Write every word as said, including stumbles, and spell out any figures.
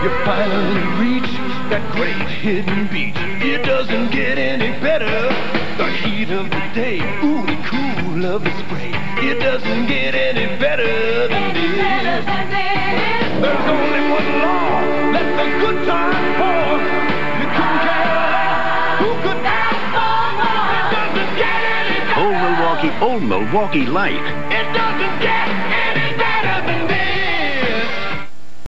You finally reach that great hidden beach. It doesn't get any better. The heat of the day, ooh, the cool of the spray. It doesn't get any better than this. There's only one law, let the good times pour. You couldn't care less, who could ask for more? It doesn't get any better. Old Milwaukee, Old Milwaukee Light. It doesn't get